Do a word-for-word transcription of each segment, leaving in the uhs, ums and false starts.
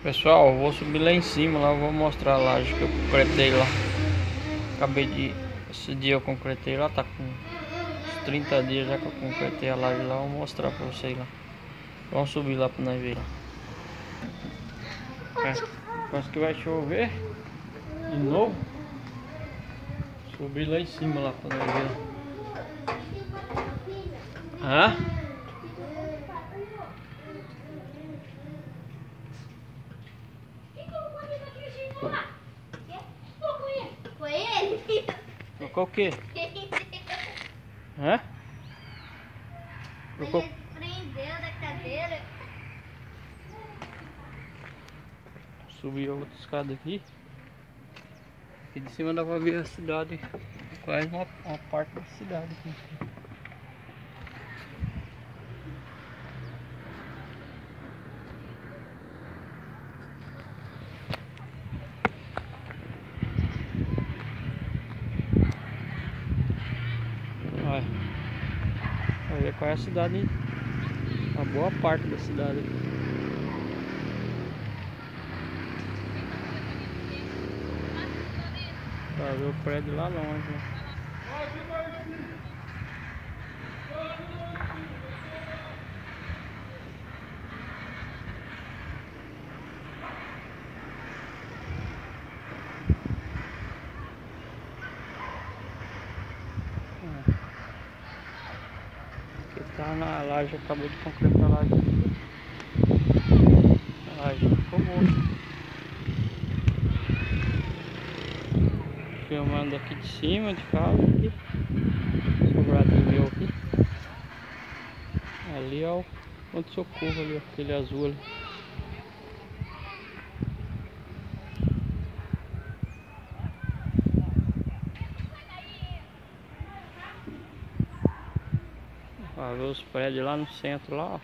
Pessoal, eu vou subir lá em cima, lá eu vou mostrar a laje que eu concretei lá. Acabei de... Esse dia eu concretei lá, tá com uns trinta dias já que eu concretei a laje lá. Eu vou mostrar pra vocês lá. Vamos subir lá pra nós ver lá. É, parece que vai chover de novo. Subir lá em cima lá pra nós ver lá. Hã? Foi ele? Trocou o quê? Hã? Trocou... Ele prendeu da cadeira. Subi a outra escada aqui. Aqui de cima dá pra ver a cidade. Quase uma, uma parte da cidade aqui. Olha. Vai ver qual é a cidade, hein? Uma boa parte da cidade aqui. Pra ver o prédio lá longe, né? Aqui tá na laje, acabou de concretar a laje. A laje ficou boa. Filmando aqui de cima, de casa, aqui. Sobradinho meu aqui. Ali ó, o ponto de socorro ali, ó, aquele azul ali. Pra ver os prédios lá no centro lá, ó.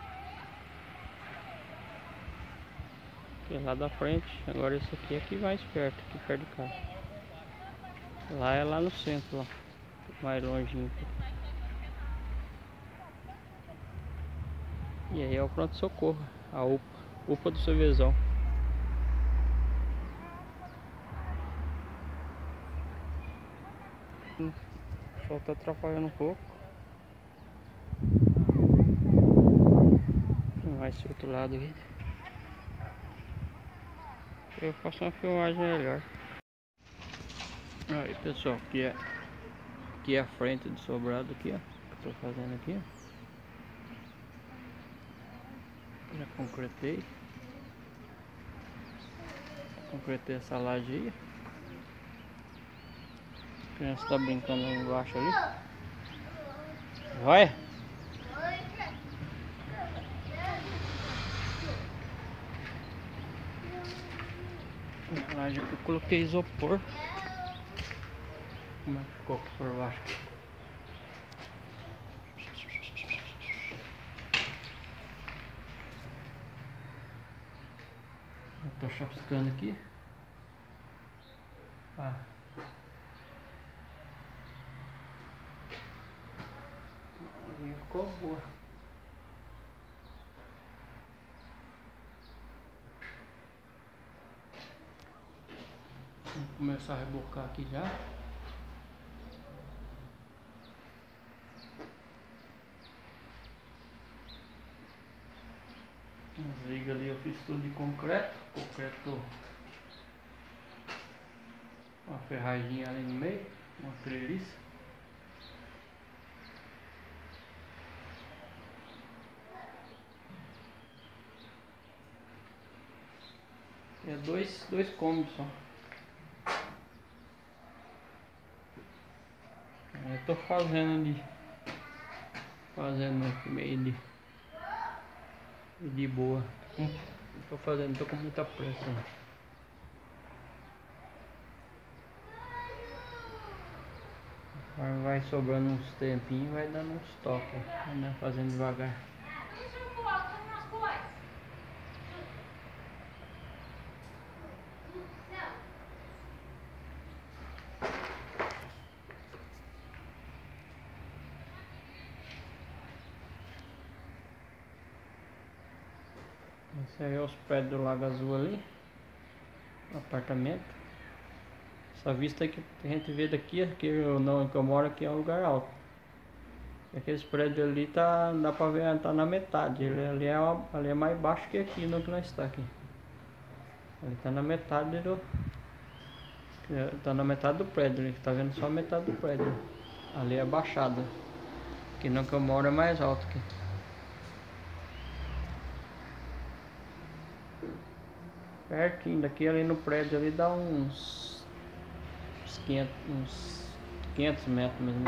Aqui lá da frente. Agora esse aqui é aqui mais perto, aqui perto de casa. Lá é lá no centro, lá. Mais longinho aqui. E aí é o pronto-socorro, a UPA, UPA do Cervezão. O sol tá atrapalhando um pouco. Filmar esse outro lado aqui. Eu faço uma filmagem melhor. Aí pessoal, aqui é, aqui é a frente do sobrado aqui, ó. Que eu tô fazendo aqui, ó. Já concretei. Concretei essa laje aí. A criança tá brincando lá embaixo ali. Vai! A laje aqui eu coloquei isopor. Como é que ficou aqui por baixo? Eu tô chapiscando aqui. Ah. Ali ficou boa. Vamos começar a rebocar aqui já. As vigas ali eu fiz tudo de concreto. Concreto. Uma ferraginha ali no meio. Uma treliça. É dois, dois cômodos só. Eu tô fazendo ali. Fazendo aqui meio de. De boa. Hum, tô fazendo, não tô com muita pressa não. Vai sobrando uns tempinhos, vai dando uns toques. Vai fazendo devagar. Esse aí é os prédios do Lago Azul ali. Apartamento. Essa vista que a gente vê daqui, aqui eu não, que eu moro aqui é um lugar alto. Aqueles prédios ali tá, dá pra ver, tá na metade. Ele ali é, ali é mais baixo que aqui, no que nós está aqui. Ele tá na metade do. Tá na metade do prédio ali, tá vendo só a metade do prédio. Ali é a baixada. Aqui no que eu moro é mais alto aqui. Pertinho daqui, ali no prédio ali dá uns, uns, quinhentos, uns quinhentos metros mesmo.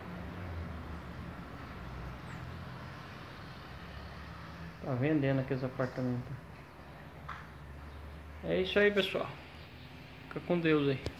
Tá vendendo aqueles apartamentos. É isso aí, pessoal. Fica com Deus aí.